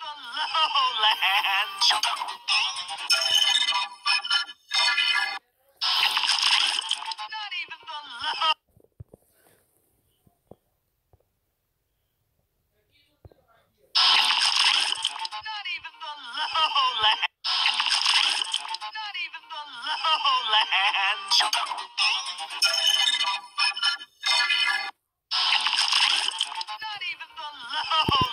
the lowlands. Not even the low. Not even the lowlands. Not even the lowlands. Not even the lowlands.